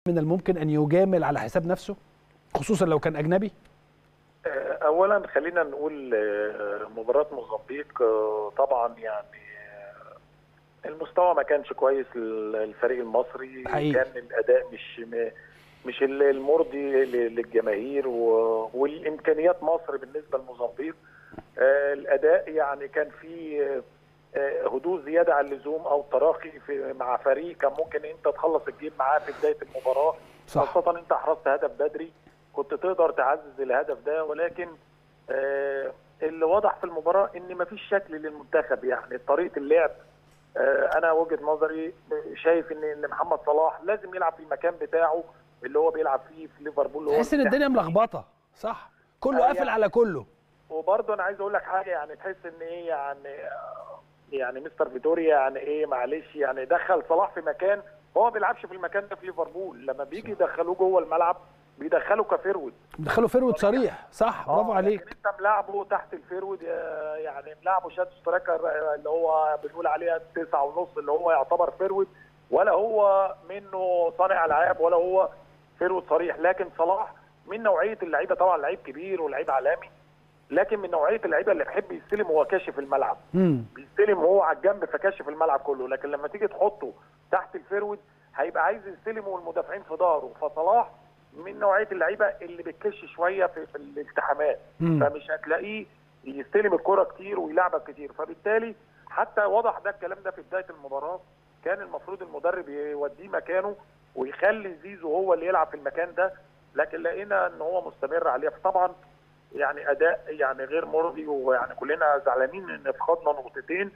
من الممكن أن يجامل على حساب نفسه خصوصا لو كان أجنبي؟ أولا خلينا نقول مباراة موزمبيق طبعا يعني المستوى ما كانش كويس للفريق المصري حقيقي. كان الأداء مش المرضي للجماهير والإمكانيات مصر بالنسبة لموزمبيق. الأداء يعني كان فيه هدوء زياده عن اللزوم او تراخي مع فريق كان ممكن انت تخلص الجيم معاه في بدايه المباراه، خاصه انت حرزت هدف بدري كنت تقدر تعزز الهدف ده، ولكن اللي واضح في المباراه ان مفيش شكل للمنتخب. يعني طريقه اللعب انا وجهه نظري شايف ان محمد صلاح لازم يلعب في المكان بتاعه اللي هو بيلعب فيه في ليفربول. تحس ان الدنيا ملخبطه صح؟ كله قافل يعني على كله. وبرضه انا عايز اقول لك حاجه، يعني تحس ان ايه يعني مستر فيتوريا يعني ايه معلش يعني دخل صلاح في مكان هو ما بيلعبش في المكان ده في ليفربول. لما بيجي يدخلوه جوه الملعب بيدخلوا كفيرود، بيدخلوا فيرود صريح صح. برافو عليك. لكن انت ملاعبه تحت الفيرود، يعني ملاعبه شاد سترايكر اللي هو بنقول عليها 9.5 اللي هو يعتبر فيرود، ولا هو منه صانع العاب ولا هو فيرود صريح. لكن صلاح من نوعيه اللعيبه، طبعا لعيب كبير ولعيب عالمي، لكن من نوعيه اللعيبه اللي بيحب يستلم وهو كاشف الملعب. بيستلم وهو على الجنب فكاشف الملعب كله، لكن لما تيجي تحطه تحت الفيرود هيبقى عايز يستلم والمدافعين في ظهره. فصلاح من نوعيه اللعيبه اللي بتكش شويه في الالتحامات، فمش هتلاقيه يستلم الكره كتير ويلعبك كتير. فبالتالي حتى وضح ده الكلام ده في بدايه المباراه، كان المفروض المدرب يوديه مكانه ويخلي زيزو هو اللي يلعب في المكان ده، لكن لقينا ان هو مستمر عليه. فطبعا يعني اداء يعني غير مرضي، ويعني كلنا زعلانين ان فقدنا نقطتين،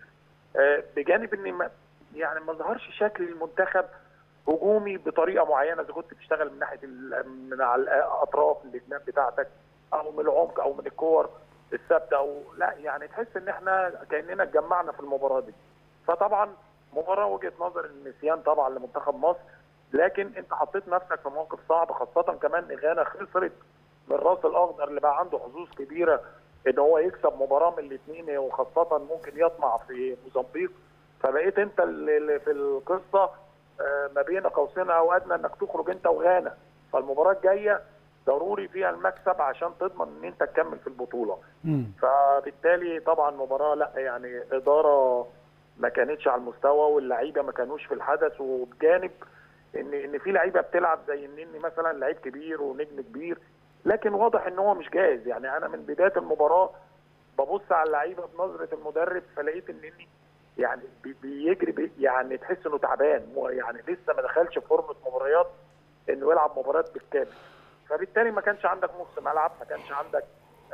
بجانب ان يعني ما ظهرش شكل المنتخب هجومي بطريقه معينه. اذا كنت بتشتغل من ناحيه من على الاطراف الجناب بتاعتك او من العمق او من الكور الثابته او لا، يعني تحس ان احنا كاننا اتجمعنا في المباراه دي. فطبعا مباراه وجهه نظر النسيان طبعا لمنتخب مصر، لكن انت حطيت نفسك في موقف صعب، خاصه كمان غانا خسرت من راس الاخضر اللي بقى عنده حظوظ كبيره ان هو يكسب مباراه من الاثنين، وخاصه ممكن يطمع في موزمبيق. فبقيت انت اللي في القصه ما بين قوسين او ادنى انك تخرج انت وغانا. فالمباراه الجايه ضروري فيها المكسب عشان تضمن ان انت تكمل في البطوله. فبالتالي طبعا مباراه لا يعني اداره ما كانتش على المستوى، واللعيبه ما كانوش في الحدث، وبجانب ان في لعيبه بتلعب زي النني مثلا لعيب كبير ونجم كبير، لكن واضح ان هو مش جاهز. يعني انا من بدايه المباراه ببص على اللعيبه بنظره المدرب فلقيت النني يعني بيجري يعني تحس انه تعبان، يعني لسه ما دخلش في فورمه مباريات انه يلعب مباريات بالكامل. فبالتالي ما كانش عندك نص ملعب، ما كانش عندك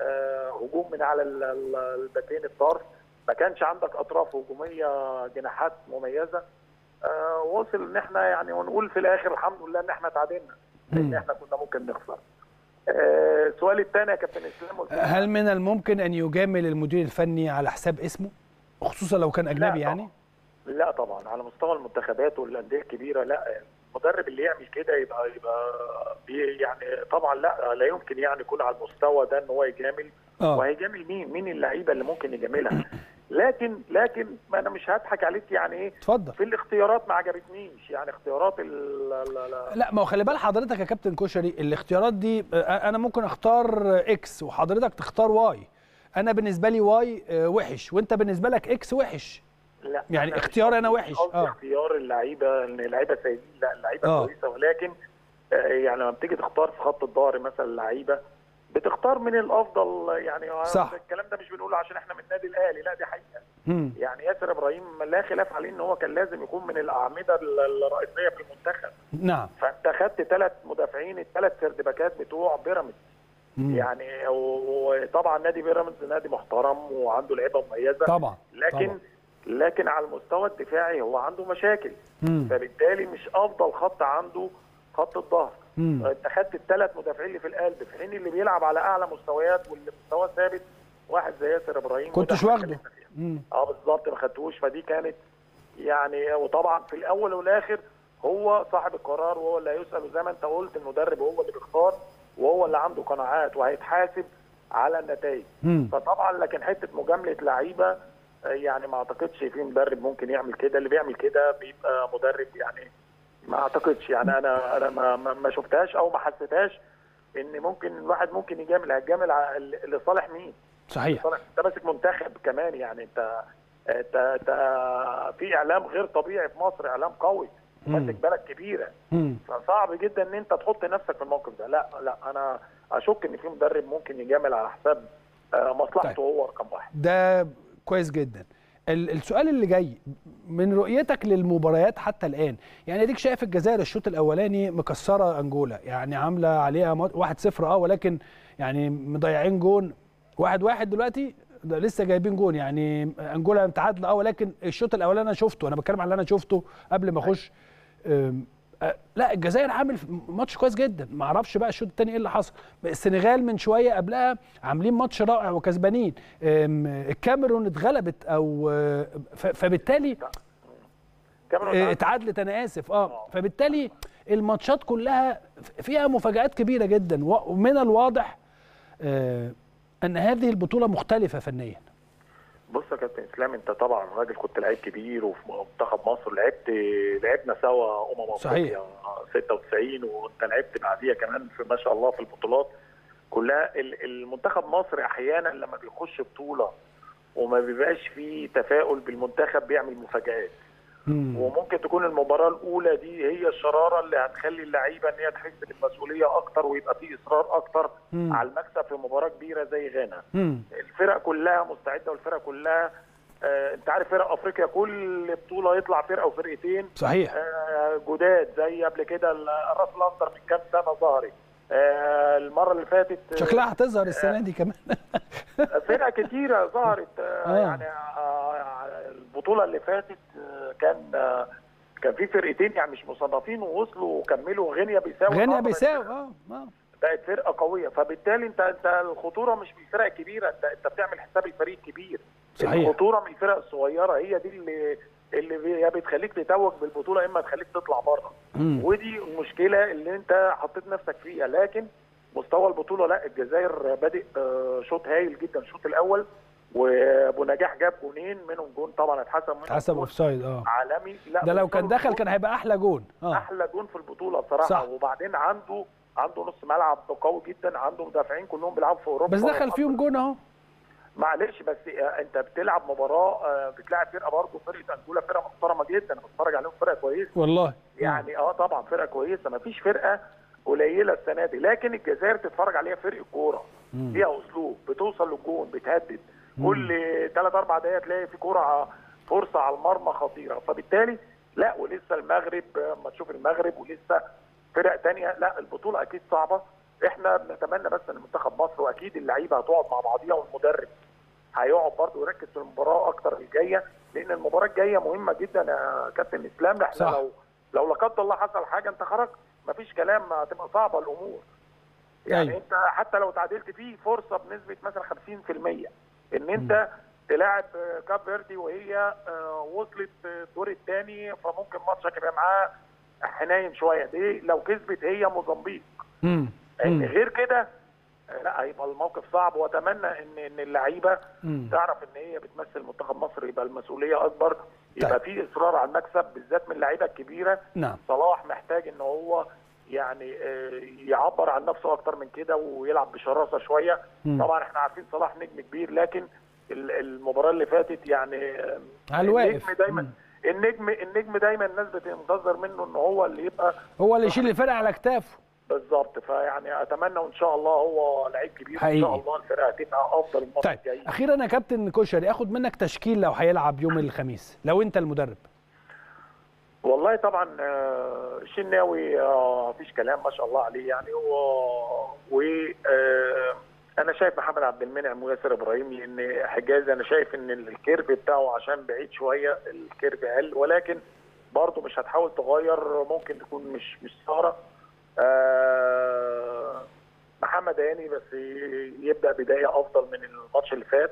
هجوم من على الباكين الطرف، ما كانش عندك اطراف هجوميه جناحات مميزه. وصل ان احنا يعني ونقول في الاخر الحمد لله ان احنا تعادلنا، لان احنا كنا ممكن نخسر. السؤال الثاني يا كابتن اسلام، هل من الممكن ان يجامل المدير الفني على حساب اسمه خصوصا لو كان اجنبي؟ يعني لا طبعا على مستوى المنتخبات والانديه الكبيره لا، المدرب اللي يعمل كده يبقى يعني طبعا لا يمكن يعني يكون على المستوى ده ان هو يجامل. وهيجامل مين اللعيبه اللي ممكن يجاملها؟ لكن ما انا مش هضحك عليك، يعني ايه اتفضل. في الاختيارات ما عجبتنيش، يعني اختيارات لا ما هو خلي بال حضرتك يا كابتن كشري، الاختيارات دي انا ممكن اختار اكس وحضرتك تختار واي. انا بالنسبه لي واي وحش وانت بالنسبه لك اكس وحش. لا يعني اختياري انا وحش. اختيار اللعيبه ان اللعيبه سيئين، لا اللعيبه كويسه، ولكن يعني لما بتيجي تختار في خط الظهر مثلا لعيبه بتختار من الافضل. يعني صح. الكلام ده مش بنقوله عشان احنا من النادي الاهلي، لا دي حقيقه. يعني ياسر ابراهيم لا خلاف عليه ان هو كان لازم يكون من الاعمده الرئيسيه في المنتخب. نعم. فانت خدت 3 مدافعين، ال3 سردباكات بتوع بيراميدز. يعني وطبعا نادي بيراميدز نادي محترم وعنده لعيبه مميزه طبعا، لكن على المستوى الدفاعي هو عنده مشاكل. فبالتالي مش افضل خط عنده خط الظهر. انت خدت ال3 مدافعين اللي في القلب، في حين اللي بيلعب على اعلى مستويات واللي مستواه ثابت واحد زي ياسر ابراهيم كنتش واخده. بالظبط ما خدتوش. فدي كانت يعني، وطبعا في الاول والاخر هو صاحب القرار وهو اللي هيسال، وزي ما انت قلت المدرب هو اللي بيختار وهو اللي عنده قناعات وهيتحاسب على النتائج. فطبعا لكن حته مجامله لعيبه يعني ما اعتقدش في مدرب ممكن يعمل كده. اللي بيعمل كده بيبقى مدرب ما اعتقدش يعني، انا ما شفتهاش او ما حسيتهاش ان ممكن الواحد ممكن هيجامل لصالح مين؟ صحيح. انت ماسك منتخب كمان، يعني انت في اعلام غير طبيعي في مصر، اعلام قوي، ماسك بلد كبيره. فصعب جدا ان انت تحط نفسك في الموقف ده. لا انا اشك ان في مدرب ممكن يجامل على حساب مصلحته. طيب. هو رقم واحد. ده كويس جدا. السؤال اللي جاي من رؤيتك للمباريات حتى الان، يعني اديك شايف الجزائر الشوط الاولاني مكسره انجولا، يعني عامله عليها 1-0 ولكن يعني مضيعين جون 1-1 دلوقتي، ده لسه جايبين جون، يعني انجولا متعادله ولكن الشوط الاولاني انا شفته، انا بتكلم على اللي انا شفته قبل ما اخش. لا الجزائر عامل ماتش كويس جدا، ما اعرفش بقى الشوط الثاني ايه اللي حصل. السنغال من شويه قبلها عاملين ماتش رائع وكسبانين، الكاميرون اتغلبت او فبالتالي اتعادلت، انا اسف فبالتالي الماتشات كلها فيها مفاجآت كبيره جدا، ومن الواضح ان هذه البطوله مختلفه فنيا. بص يا كابتن اسلام، انت طبعا راجل كنت لعيب كبير وفي منتخب مصر، لعبنا سوا افريقيا 96 وانت لعبت بعديها كمان في ما شاء الله في البطولات كلها. المنتخب مصر احيانا لما بيخش بطوله وما بيبقاش فيه تفاؤل بالمنتخب بيعمل مفاجآت. وممكن تكون المباراه الاولى دي هي الشراره اللي هتخلي اللعيبه ان هي تحس بالمسؤوليه اكتر ويبقى في اصرار اكتر على المكسب في مباراه كبيره زي غانا. الفرق كلها مستعده والفرق كلها انت عارف فرق افريقيا كل بطوله يطلع فرقه وفرقتين صحيح جداد زي قبل كده الراس الاخضر من كام سنه ظهرت. المره اللي فاتت شكلها هتظهر السنه دي كمان. فرق كتيره ظهرت. يعني البطوله اللي فاتت كان في فرقتين يعني مش مصنفين ووصلوا وكملوا. غينيا بيساو بقت فرقه قويه. فبالتالي انت الخطوره مش من الفرق الكبيره، انت بتعمل حساب الفريق الكبير. صحيح. الخطوره من الفرق الصغيره هي دي اللي يا بتخليك تتوج بالبطوله اما تخليك تطلع بره. ودي المشكله اللي انت حطيت نفسك فيها. لكن مستوى البطوله لا، الجزائر بادئ شوط هايل جدا الشوط الاول، وابو نجاح جاب جونين منهم جون طبعا اتحسب اوفسايد عالمي. لا ده لو كان دخل كان هيبقى احلى جون. احلى جون في البطوله بصراحه. صح. وبعدين عنده نص ملعب قوي جدا، عنده مدافعين كلهم بيلعبوا في اوروبا بس دخل فيهم جون اهو. معلش بس انت بتلعب مباراه بتلاعب فرقه برضه، فرقه انجولا فرقه محترمه جدا، انا بتفرج عليهم فرقه كويسه والله يعني. طبعا فرقه كويسه، ما فيش فرقه قليله السنه دي. لكن الجزائر تتفرج عليها فرقه كوره فيها اسلوب، بتوصل للجون، بتهدد كل 3-4 دقائق تلاقي في كوره فرصه على المرمى خطيره. فبالتالي لا، ولسه المغرب ما تشوف المغرب ولسه فرق ثانيه. لا البطوله اكيد صعبه. احنا بنتمنى بس ان منتخب مصر واكيد اللعيبه هتقعد مع بعضيها والمدرب هيقعد برضه يركز في المباراه اكتر الجايه، لان المباراه الجايه مهمه جدا يا كابتن اسلام. احنا لو لا قدر الله حصل حاجه انت خرجت مفيش كلام، هتبقى صعبه الامور يعني. انت حتى لو تعادلت فيه فرصه بنسبه مثلا 50% ان انت تلاعب كاب فيردي وهي وصلت الدور الثاني، فممكن ماتشك يبقى معاه حنين شويه. دي لو كسبت هي موزمبيق. يعني غير كده لا، هيبقى الموقف صعب. واتمنى ان اللعيبه تعرف ان هي بتمثل منتخب مصر، يبقى المسؤوليه اكبر، يبقى في اصرار على المكسب بالذات من اللعيبه الكبيره. نعم. صلاح محتاج ان هو يعني يعبر عن نفسه اكتر من كده ويلعب بشراسه شويه. طبعا احنا عارفين صلاح نجم كبير، لكن المباراه اللي فاتت يعني على الواقف دايما النجم دايما الناس بتنتظر منه ان هو اللي يبقى هو اللي يشيل الفرقه على كتافه بالظبط. فيعني اتمنى وان شاء الله هو لعيب كبير وان شاء الله الفرقه هتبقى افضل الماتش الجاي. طيب اخيرا يا كابتن كشري، اخد منك تشكيل لو هيلعب يوم الخميس لو انت المدرب. والله طبعا الشناوي مفيش كلام ما شاء الله عليه يعني. انا شايف محمد عبد المنعم وياسر ابراهيم، لان حجازي انا شايف ان الكيرف بتاعه عشان بعيد شويه الكيرف اقل، ولكن برضه مش هتحاول تغير، ممكن تكون مش ساره. محمد هاني بس يبدا بدايه افضل من الماتش اللي فات.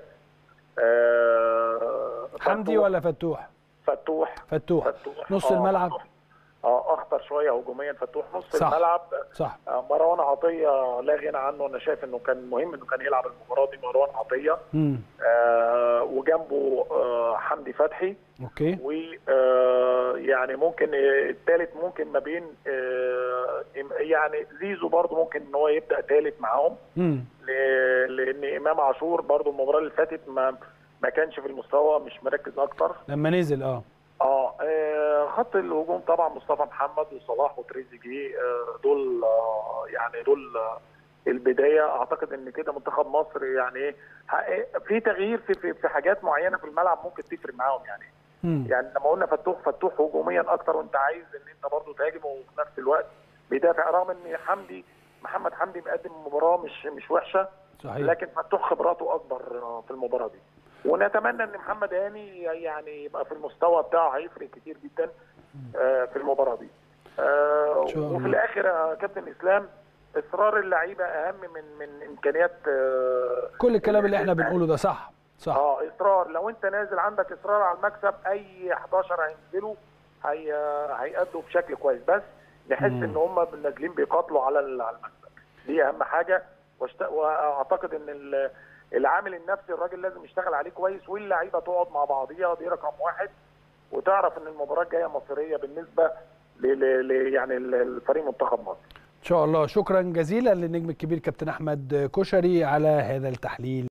حمدي ولا فتوح؟ فتوح نص الملعب اخطر شويه هجوميا. فتوح نص صح. الملعب صح. مروان عطيه لا غنى عنه، انا شايف انه كان مهم انه كان يلعب المباراه دي مروان عطيه. وجنبه حمدي فتحي. اوكي. يعني ممكن الثالث ممكن ما بين يعني زيزو برضو ممكن ان هو يبدا ثالث معاهم، لان امام عاشور برضو المباراه اللي فاتت ما كانش في المستوى، مش مركز اكتر لما نزل. خط الهجوم طبعا مصطفى محمد وصلاح وتريزيجيه، دول يعني دول البدايه. اعتقد ان كده منتخب مصر يعني ايه في تغيير في حاجات معينه في الملعب ممكن تفرق معاهم يعني. يعني لما قلنا فتوح هجوميا اكتر، وانت عايز ان انت برضه تهاجم وفي نفس الوقت بيدافع، رغم ان محمد حمدي مقدم مباراه مش وحشه، صحيح. لكن فتوح خبراته اكبر في المباراه دي. ونتمنى ان محمد هاني يعني يبقى في المستوى بتاعه، هيفرق كتير جدا في المباراه دي. وفي الاخر يا كابتن اسلام، اصرار اللعيبه اهم من امكانيات. كل الكلام اللي احنا بنقوله ده صح. اصرار. لو انت نازل عندك اصرار على المكسب، اي 11 هينزلوا هيأدوا بشكل كويس، بس نحس ان هم نازلين بيقاتلوا على المكسب. دي اهم حاجه. واعتقد ان العامل النفسي الراجل لازم يشتغل عليه كويس، واللعيبه تقعد مع بعضيها، دي رقم واحد، وتعرف ان المباراه الجايه مصيريه بالنسبه يعني الفريق منتخب مصر ان شاء الله. شكرا جزيلا للنجم الكبير كابتن احمد كشري على هذا التحليل.